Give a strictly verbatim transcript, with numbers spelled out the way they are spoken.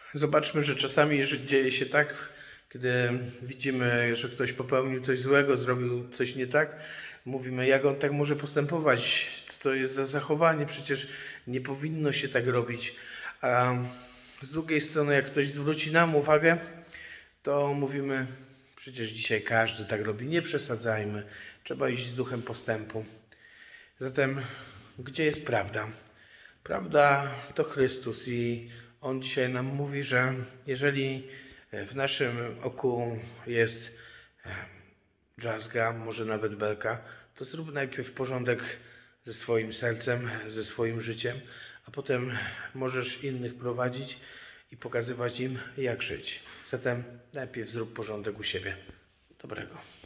Zobaczmy, że czasami że dzieje się tak, kiedy widzimy, że ktoś popełnił coś złego, zrobił coś nie tak, mówimy, jak on tak może postępować, co to jest za zachowanie, przecież nie powinno się tak robić. A z drugiej strony, jak ktoś zwróci nam uwagę, to mówimy, przecież dzisiaj każdy tak robi, nie przesadzajmy, trzeba iść z duchem postępu. Zatem, gdzie jest prawda? Prawda to Chrystus i On dzisiaj nam mówi, że jeżeli w naszym oku jest drzazga, może nawet belka, to zrób najpierw porządek ze swoim sercem, ze swoim życiem, a potem możesz innych prowadzić i pokazywać im, jak żyć. Zatem najpierw zrób porządek u siebie. Dobrego.